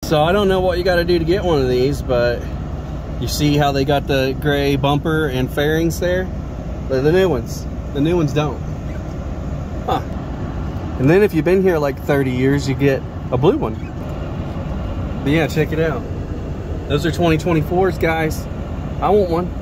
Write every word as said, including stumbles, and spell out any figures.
So I don't know what you got to do to get one of these, but you see how they got the gray bumper and fairings there? They're the new ones. The new ones don't. Huh. And then if you've been here like thirty years, you get a blue one. But yeah, check it out. Those are twenty twenty-fours, guys. I want one.